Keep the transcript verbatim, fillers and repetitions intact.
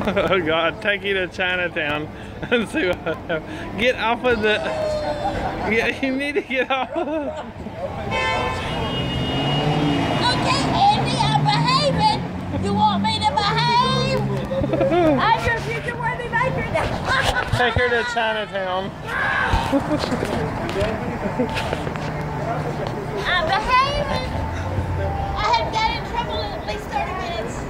Oh God, take you to Chinatown and see what happens. Get off of the, yeah, you need to get off of the. Okay, Andy, I'm behaving. You want me to behave? I'm your future worthy maker now. Take her to Chinatown. I'm behaving. I have got in trouble in at least thirty minutes.